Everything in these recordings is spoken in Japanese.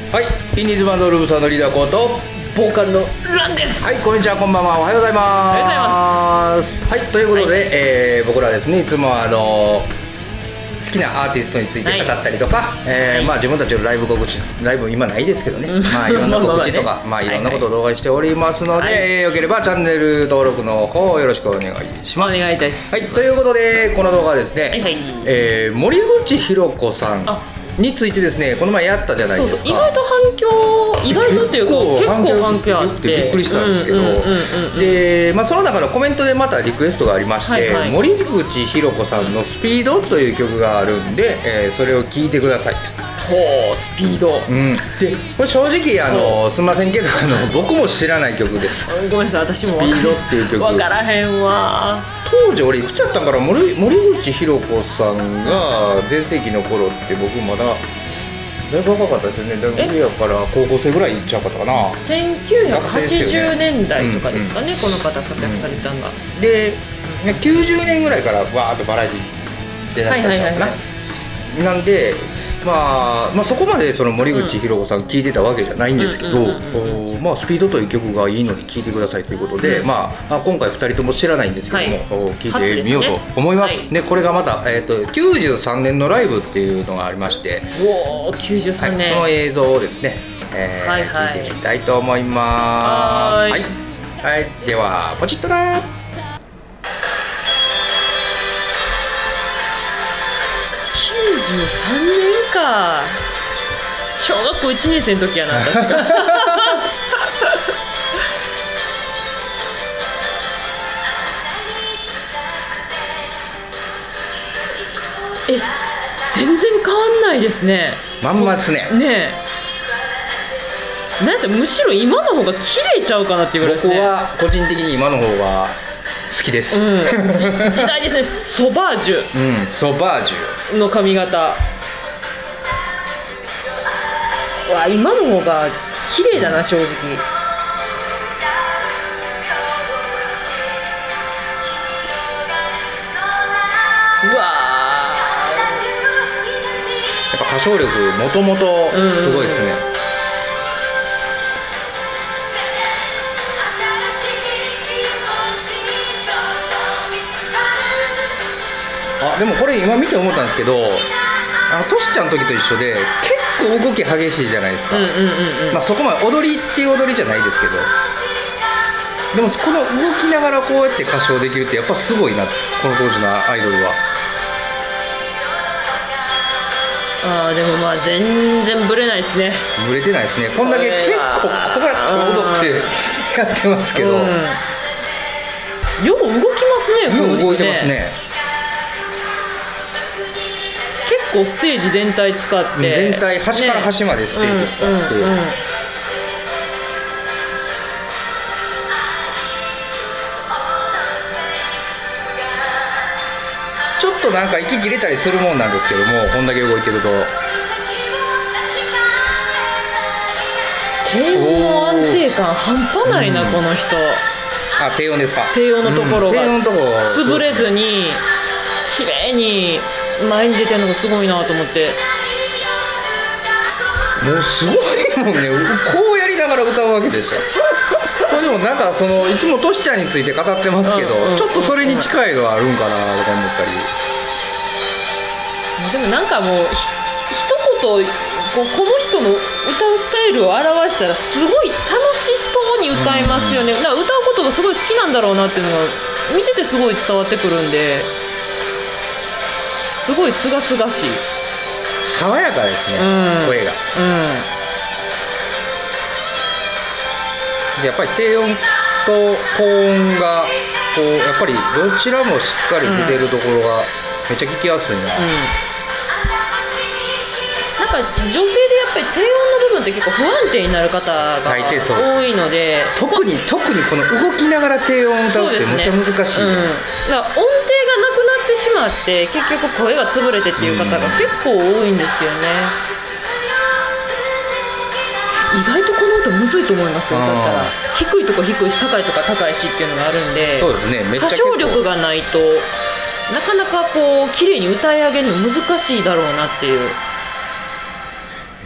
はい、インディーズバンドルーブさんのリーダーことボーカルのランです。 はい、こんにちは、こんばんは、おはようございます。 おはようございます。 はい、ということで、僕らですね、いつも好きなアーティストについて語ったりとか、まあ自分たちのライブ告知、ライブ今ないですけどね、まあいろんな告知とか、まあいろんなことを動画しておりますので、よければチャンネル登録の方よろしくお願いします。 お願いいたします。 はい、ということでこの動画はですね、森口博子さんについてですね、この前やったじゃないですか。 意外と反響、意外とっていうか結構反響あってびっくりしたんですけど、で、まあその中のコメントでまたリクエストがありまして、森口博子さんの「スピード」という曲があるんで、それを聴いてください。 ほう、スピード。 でこれ正直すみませんけど僕も知らない曲です。 ごめんなさい、私もスピードっていう曲分からへんわ。 当時俺いくつやったんから森口博子さんが全盛期の頃って僕まだだいぶ若かったですよね。だから上やから高校生ぐらいいっちゃうかったかな。 1980年代とかですかね、この方活躍されたのが。 で90年ぐらいからわーっとバラエティ出だしたんちゃうかな。なんでまあそこまでその森口博子さん聴いてたわけじゃないんですけど、まあスピードという曲がいいので聴いてくださいということで、まあ今回2人とも知らないんですけども聴いてみようと思います。でこれがまた93年のライブっていうのがありまして、 おお、93年、 その映像をですね聴いてみたいと思います。はい、ではポチッとな。 93年か。小学校1年生の時やな、私が全然変わんないですね。 まんまですね。 ねえ、なんやったらむしろ今の方が綺麗ちゃうかなっていうぐらいですね。 僕は個人的に今の方が好きです。 時代ですね。ソバージュ、 ソバージュの髪型わ、今の方が綺麗だな、正直。うわ、 やっぱ歌唱力もともとすごいですね。でもこれ今見て思ったんですけど、トシちゃんの時と一緒で結構動き激しいじゃないですか。まあそこまで踊りっていう踊りじゃないですけど、でもこの動きながらこうやって歌唱できるってやっぱすごいな、この当時のアイドルは。 でもまあ全然ブレないですね。 ブレてないですね。こんだけ結構こうやって踊ってやってますけど、よう動きますね。 よう動いてますね。 結構ステージ全体使って、 全体端から端までステージ使って、ちょっとなんか息切れたりするもんなんですけども、こんだけ動いてると低音の安定感半端ないな、この人。 低音ですか。 低音のところが潰れずに綺麗に前に出てるのがすごいなと思って。 もうすごいもんね。こうやりながら歌うわけでしょ。これでもなんかいつもトシちゃんについて語ってますけど、ちょっとそれに近いのはあるんかなとか思ったり。 でもなんかもう一言この人の歌うスタイルを表したらすごい楽しそうに歌いますよね。だから歌うことがすごい好きなんだろうなっていうのが見ててすごい伝わってくるんで、すごいすがすがしい、 爽やかですね、声が。やっぱり低音と高音がこうやっぱりどちらもしっかり出てるところがめっちゃ聞きやすいな。 なんか女性でやっぱり低音の部分って結構不安定になる方が多いので、 特にこの動きながら低音を歌うってめっちゃ難しい。 だから音程がなくなってしまって結局声が潰れてっていう方が結構多いんですよね。意外とこの音むずいと思いますよ。だったら低いとこ低いし高いとか高いしっていうのがあるんで、 そうですね、めっちゃ歌唱力がないとなかなかこう綺麗に歌い上げるの難しいだろうなっていう。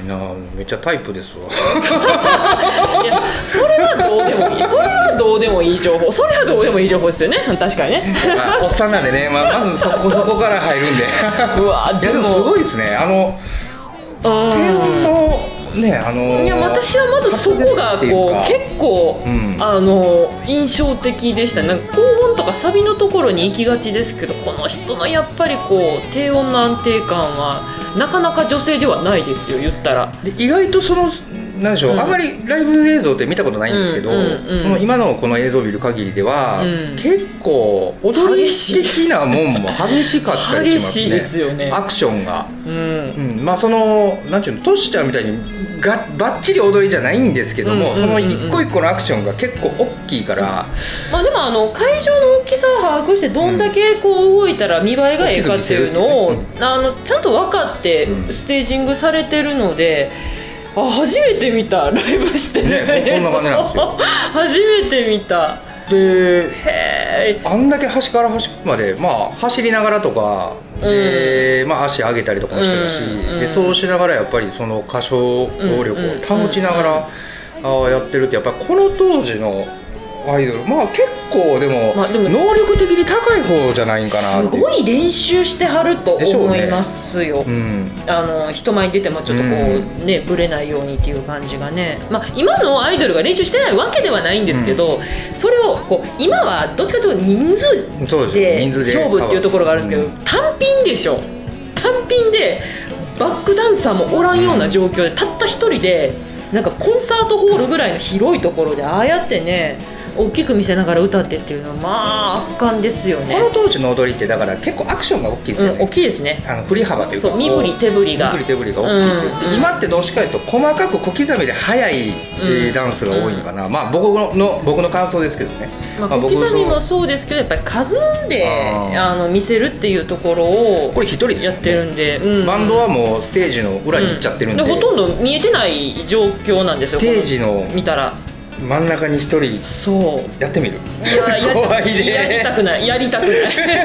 めっちゃタイプですわ。 いやそれはどうでもいい、それはどうでもいい情報、それはどうでもいい情報ですよね、確かにね。 おっさんなんでね、まずそこから入るんで。 うわでもすごいですね、低音のね、 いや私はまずそこがこう結構、印象的でした。なんか高音とかサビのところに行きがちですけど、この人のやっぱりこう低音の安定感はなかなか女性ではないですよ、言ったら。 で意外となんでしょう、あんまりライブ映像って見たことないんですけど、今のこの映像を見る限りでは、結構踊り的なもんも激しかったりしますね。激しいですよね、アクションが。まあなんていうの、トシちゃんみたいにバッチリ踊りじゃないんですけども、その一個一個のアクションが結構大きいから。 まあでも会場の大きさを把握してどんだけこう動いたら見栄えがいいかっていうのをちゃんと分かってステージングされてるので。初めて見た、ライブしてるね、 こんな感じなんですよ。 初めて見た。 で、あんだけ端から端まで、走りながらとか、足上げたりとかもしてるし、でそうしながらやっぱりその歌唱能力を保ちながらやってるって、やっぱりこの当時のアイドル、結構でも能力的に高い方じゃないんかなって。 すごい練習してはると思いますよ。人前に出てもちょっとこうね、ブレないようにっていう感じがね。今のアイドルが練習してないわけではないんですけど、それをこう今はどっちかというと人数で勝負っていうところがあるんですけど、単品でしょ。単品でバックダンサーもおらんような状況で、たった一人でなんかコンサートホールぐらいの広いところでああやってね、大きく見せながら歌ってっていうのは圧巻ですよね。 この当時の踊りってだから結構アクションが大きいですよね。 大きいですね。 振り幅というか、 身振り手振りが大きい。今ってどうしかというと細かく小刻みで速いダンスが多いのかな。僕の感想ですけどね。 小刻みもそうですけど、やっぱり数で見せるっていうところをこれ一人でやってるんで、 バンドはもうステージの裏に行っちゃってるんで、 ほとんど見えてない状況なんですよ。 ステージの見たら真ん中に一人やってみる。怖いね。 やりたくない、やりたくない。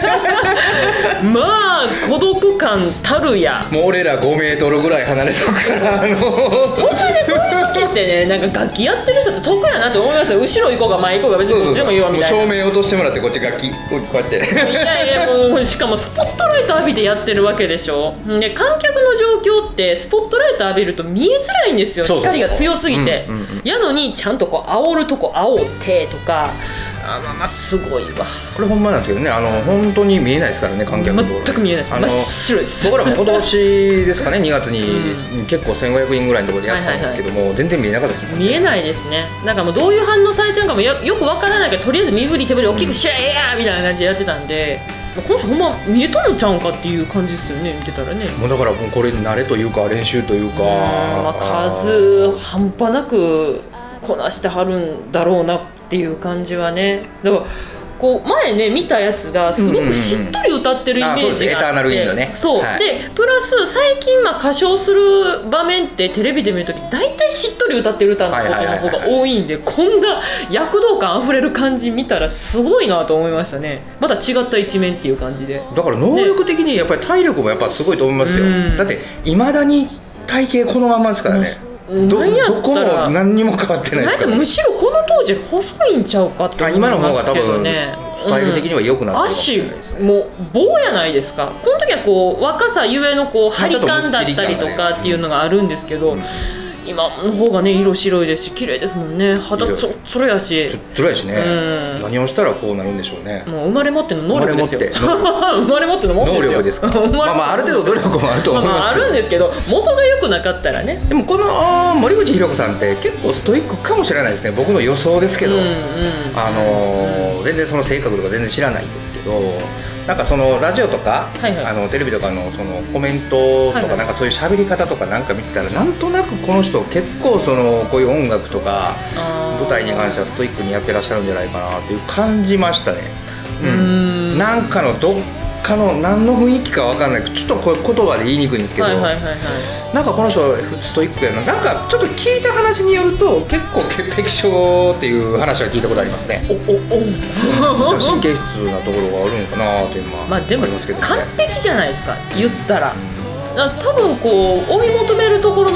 孤独感たるや。 もう俺ら5メートルぐらい離れとくからほんまにそういう時ってね、なんか楽器やってる人って得やなって思いますよ。後ろ行こうが前行こうが別にこっちでもいいわみたいな。 照明落としてもらってこっち楽器こうやってみたいな。もうしかもスポットライト浴びてやってるわけでしょ。で観客の状況ってスポットライト浴びると見えづらいんですよ。光が強すぎて。やのにちゃんとこう煽るとこ煽ってとか、すごいわ。 これほんまなんですけどね、本当に見えないですからね、観客の全く見えない。真っ白です。 僕らも今年ですかね、2月に結構1500人ぐらいのところでやったんですけども、全然見えなかったです。 見えないですね。なんかもうどういう反応されてるのかもよくわからないけど、とりあえず身振り手振り大きくしゃえやみたいな感じでやってたんで、この人ほんま見えとるんちゃうんかっていう感じですよね、見てたらね。 もうだからもうこれ慣れというか練習というか、 数半端なくこなしてはるんだろうなっていう感じはね。だからこう前ね見たやつがすごくしっとり歌ってるイメージがあって、 エターナルウィンドね。 そう、でプラス最近歌唱する場面ってテレビで見るとき大体しっとり歌ってる歌のことの方が多いんで、こんな躍動感あふれる感じ見たらすごいなと思いましたね。また違った一面っていう感じで。 だから能力的にやっぱり体力もやっぱすごいと思いますよ。だっていまだに体型このままですからね。どこも何にも変わってないですから、 むしろこの当時細いんちゃうかって思いますけどね。 今の方が多分スタイル的には良くなってる、 足も棒やないですか。この時はこう若さゆえのこう張り感だったりとかっていうのがあるんですけど、今の方がね色白いですし綺麗ですもんね。肌つるやしつるやしね。何をしたらこうなるんでしょうね。 もう生まれ持っての能力ですよ。生まれ持っての能力ですか。ある程度努力もあると思いますけど、 あるんですけど元が良くなかったらね。 でもこの森口博子さんって結構ストイックかもしれないですね。僕の予想ですけど、全然その性格とか全然知らないんですけど、なんかそのラジオとかテレビとかのそのコメントとかなんかそういう喋り方とかなんか見てたら、なんとなくこの人結構そのこういう音楽とか舞台に関してはストイックにやってらっしゃるんじゃないかなっていう感じましたね。なんかのどっかの何の雰囲気か分かんないけど、ちょっとこれ言葉で言いにくいんですけど、なんかこの人ストイックやな。なんかちょっと聞いた話によると結構潔癖症っていう話は聞いたことありますね。神経質なところがあるのかなっていうのはでも完璧じゃないですか言ったら。多分こう追い求めるところのレベルが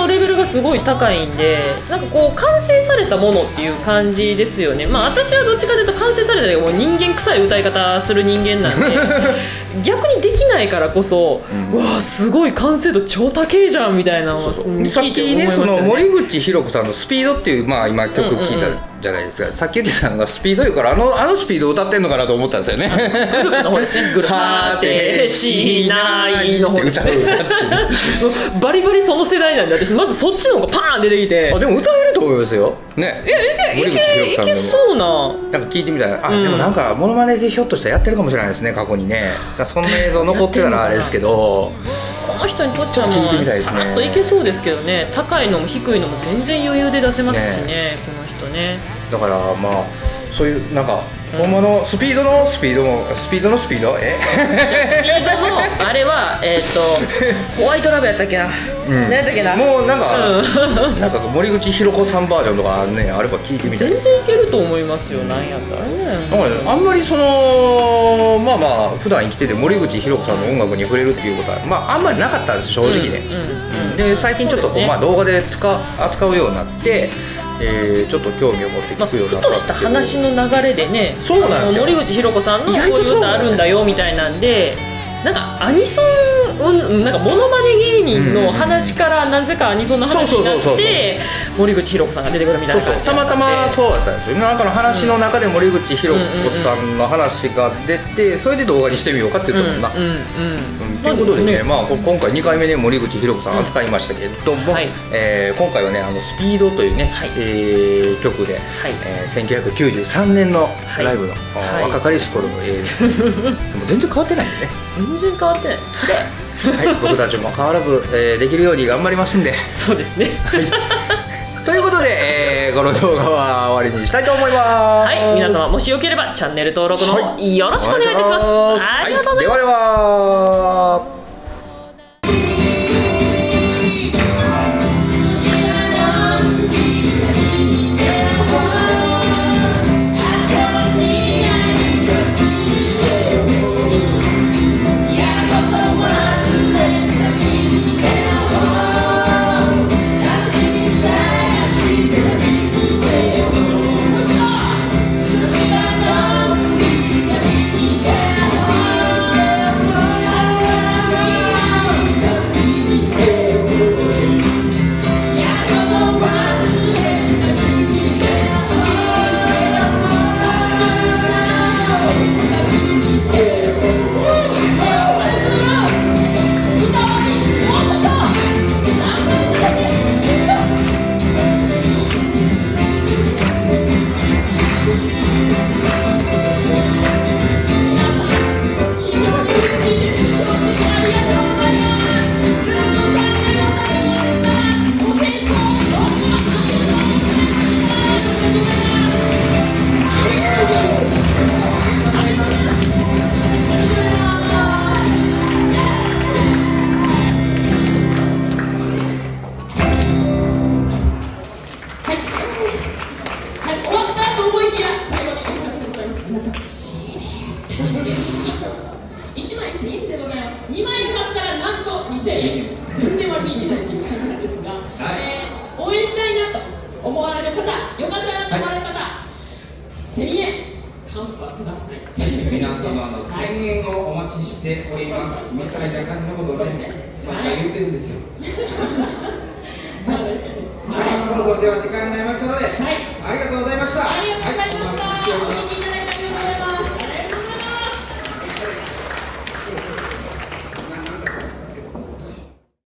すごい高いんで、なんかこう完成されたものっていう感じですよね。まあ私はどっちかというと完成されたもう人間臭い歌い方する人間なんで逆にできないからこそ、うわーすごい完成度超高いじゃんみたいなのをさっきね、その森口博子さんの「スピード」っていう、まあ今曲聴いたじゃないですか。さっき言ってたのがスピードいうから、あのスピードを歌ってんのかなと思ったんですよね。 グループの方ですね。グループてしないの方ですね。バリバリその世代なんで、私まずそっちの方がパーン出てきて。 あ、でも歌えると思いますよね。 いけそうな。 なんか聞いてみたら、あ、でもなんかモノマネでひょっとしたらやってるかもしれないですね、過去にね。そんな映像残ってたらあれですけど、 この人にとっちゃもうさらっといけそうですけどね。高いのも低いのも全然余裕で出せますしね、この人ね。 だからまあそういうなんかほんまのスピードのスピードもスピードのスピードスピードのあれはホワイトラブやったっけな、何やったっけな、 もうなんか森口博子さんバージョンとかねあれば聞いてみたい。 全然いけると思いますよ。なんやったらね。 あんまりそのまあ普段生きてて森口博子さんの音楽に触れるっていうことはまああんまりなかったんです正直ね。で最近ちょっとまあ動画で扱うようになって。ちょっと興味を持って聞くようになったんですけど、 ふとした話の流れでね、 そうなんですよ。 森口博子さんのこういう歌あるんだよみたいなんで、なんかアニソン、なんかモノマネ芸人の話からなぜかアニソンの話になって森口博子さんが出てくるみたいな感じ。 たまたまそうだったんですよ。なんかの話の中で森口博子さんの話が出て、それで動画にしてみようかって言ったもんな。ということでね、まあ今回2回目ね森口博子さん扱いましたけども、今回はねスピードというね曲で1993年のライブの若かりし頃の映像。でも全然変わってないんでね。 全然変わってない。綺麗。 はい、僕たちも変わらずできるように頑張りますんで。 そうですね。 ということで、この動画は終わりにしたいと思います。 はい、皆様もしよければチャンネル登録のよろしくお願いいたします。ありがとうございます。 ではでは。 1枚1000円でございます。2枚買ったらなんと2000円。全然悪いんじゃないという感じなんですが、応援したいなと思われる方、よかったなと思われる方、1000円カンパください。 皆様の1000円をお待ちしておりますみたいな感じのことをね、また言ってるんですよ。はい、そろそろでは時間になりましたので、ありがとうございます。